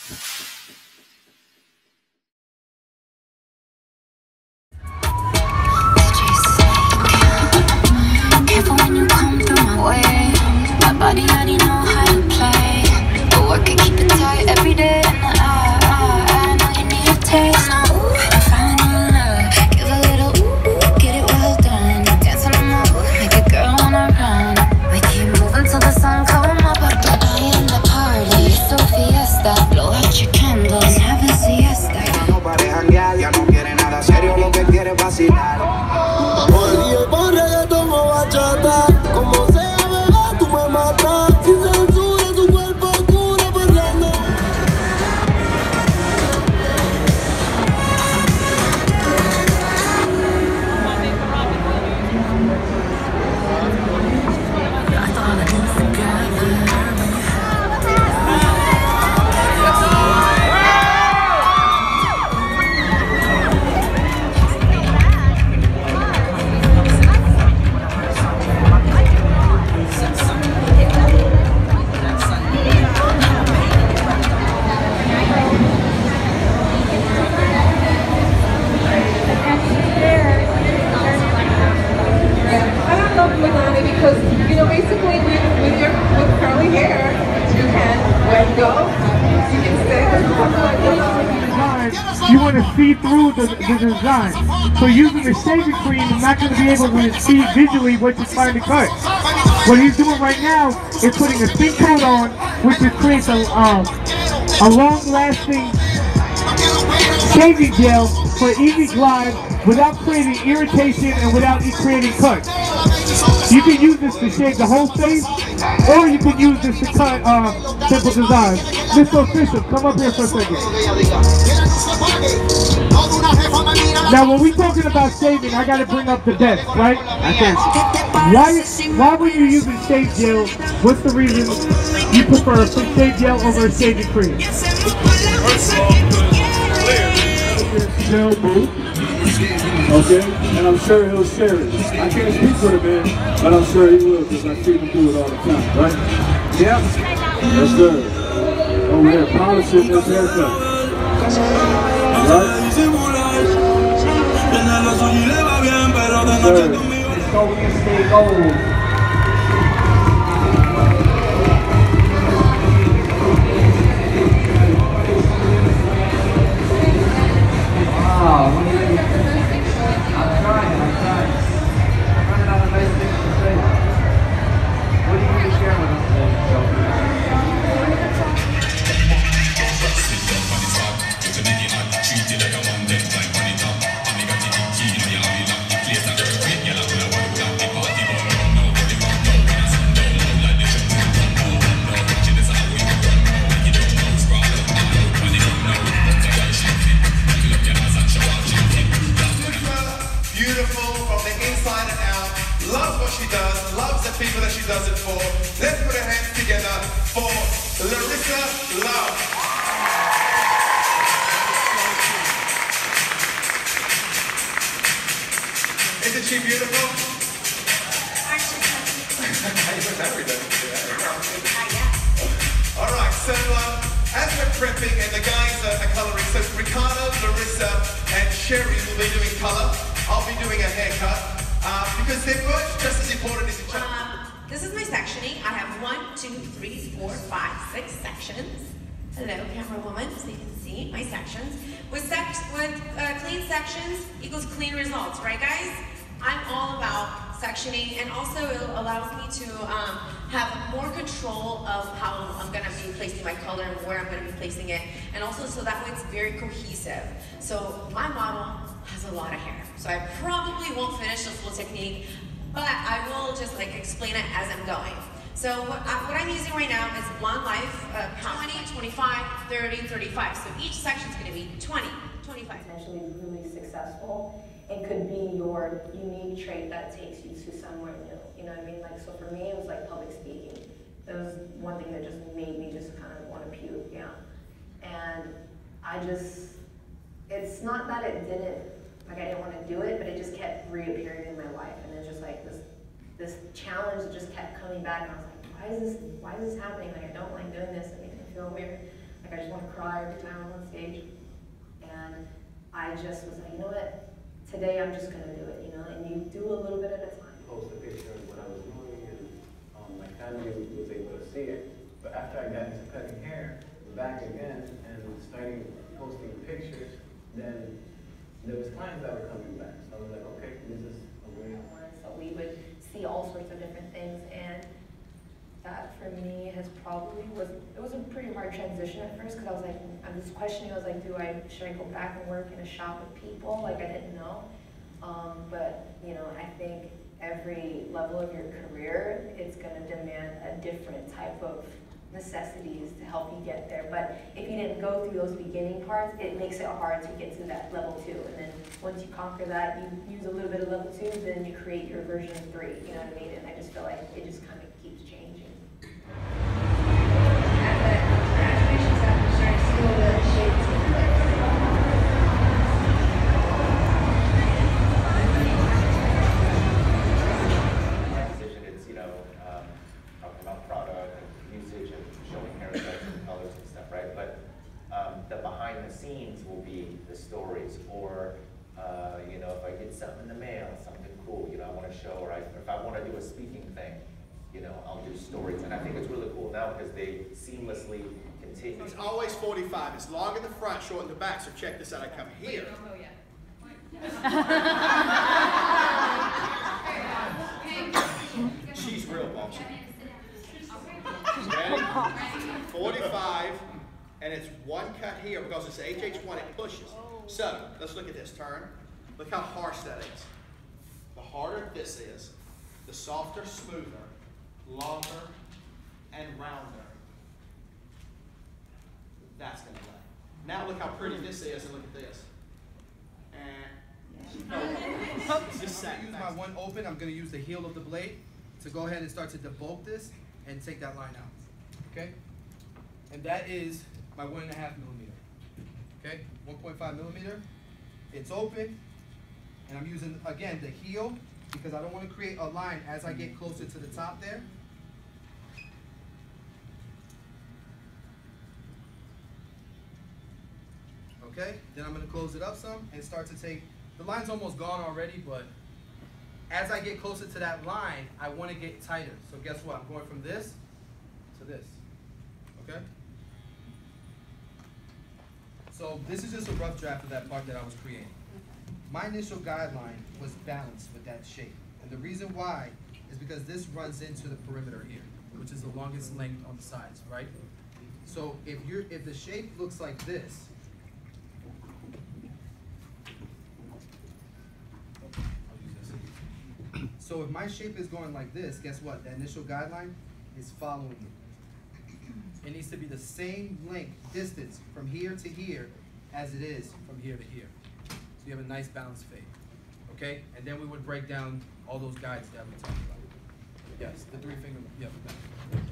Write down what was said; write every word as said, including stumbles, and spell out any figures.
Careful when you come through my way. My body already know how to play. But work it, keep it tight every day. And I, I, I know you need a taste. Now, I'm falling in love. Give a little ooh, get it well done. Dance on the move, make a girl wanna run. We keep moving till the sun come up. But die in the party, it's a fiesta. Blow out your candles and have a siesta. No pare janguear, ya no quiere nada serio, lo que quiere es vacilar. Como sea, bebé, tú me matas. Sin censura, tu cuerpo cura perdiendo. I thought I'd be together. Because, you know, basically with, with your with curly hair, you can let go, you can stay with you want to see through the, the design. So using the shaving cream, you're not going to be able to see visually what you're trying to cut. What he's doing right now is putting a thin coat on, which is creates a, um, a long-lasting shaving gel for easy glide without creating irritation and without creating cuts. You can use this to shave the whole face, or you can use this to cut uh, simple designs. Mister Official, come up here for a second. Now, when we're talking about shaving, I got to bring up the desk, right? I can't. Why, why when you're using shave gel, what's the reason you prefer a shave gel over a shaving cream? Gel booth. Okay, and I'm sure he'll share it. I can't speak for the man, but I'm sure he will, because I see him do it all the time, right? Yeah? Yes, sir. Over there, polishing his haircut. Right? Yes, sir. Stay gold. People that she does it for. Let's put our hands together for Larissa Love. Isn't she beautiful? All right, so um, as we're prepping and the guys are, are coloring, so Ricardo, Larissa, and Sherry will be doing color. I'll be doing a haircut uh, because they're both just as important as each other. This is my sectioning. I have one, two, three, four, five, six sections. Hello, camera woman, so you can see my sections. With, sec with uh, clean sections equals clean results, right guys? I'm all about sectioning, and also it allows me to um, have more control of how I'm gonna be placing my color and where I'm gonna be placing it, and also so that way it's very cohesive. So my model has a lot of hair, so I probably won't finish the full technique, but I will just like explain it as I'm going. So what, I, what I'm using right now is Blonde Life, uh, twenty, twenty-five, thirty, thirty-five. So each section is going to be twenty, twenty-five. Potentially really successful. It could be your unique trait that takes you to somewhere new. You know what I mean? Like, so for me, it was like public speaking. That was one thing that just made me just kind of want to puke, yeah. And I just, it's not that it didn't, like I didn't want to do it, but it just kept reappearing in my life. And it's just like this, this challenge that just kept coming back. And I was like, why is this, why is this happening? Like, I don't like doing this. It makes me feel weird. I Like I just want to cry every time I'm on stage. And I just was like, you know what? Today I'm just gonna do it, you know, and you do a little bit at a time. Post a picture of what I was doing, and um, my family was able to see it. But after I got into cutting hair, back again, and starting posting pictures, then there was clients that were coming back. So I was like, okay, this is a way. So we would see all sorts of different things, and that for me has probably was, it was a pretty hard transition at first, because I was like, I was questioning, I was like, do I, should I go back and work in a shop with people? Like, I didn't know. Um, but, you know, I think every level of your career, it's gonna demand a different type of necessities to help you get there. But if you didn't go through those beginning parts, it makes it hard to get to that level two. And then once you conquer that, you use a little bit of level two, then you create your version of three, you know what I mean? And I just feel like it just kind of keeps changing. Will be the stories, or uh, you know, if I get something in the mail, something cool, you know, I want to show, or I, if I want to do a speaking thing, you know, I'll do stories, and I think it's really cool now because they seamlessly continue. It's always forty-five. It's long in the front, short in the back. So check this out. I come here. She's real bossy. Ready? forty-five. And it's one cut here because it's H H one, it pushes. So, let's look at this, turn. Look how harsh that is. The harder this is, the softer, smoother, longer, and rounder. That's gonna lay. Now look how pretty this is, and look at this. And it's just I'm gonna use my one open, I'm gonna use the heel of the blade to go ahead and start to debulk this and take that line out, okay? And that is my one and a half millimeter, okay? one point five millimeter, it's open, and I'm using, again, the heel because I don't want to create a line as I get closer to the top there. Okay, then I'm gonna close it up some and start to take, the line's almost gone already, but as I get closer to that line, I wanna get tighter. So guess what, I'm going from this to this, okay? So this is just a rough draft of that part that I was creating. My initial guideline was balanced with that shape. And the reason why is because this runs into the perimeter here, which is the longest length on the sides, right? So if you're, if the shape looks like this, so if my shape is going like this, guess what? The initial guideline is following it. It needs to be the same length, distance from here to here as it is from here to here. So you have a nice balanced fade, okay? And then we would break down all those guides that we talked about. Yes, the three finger, yeah.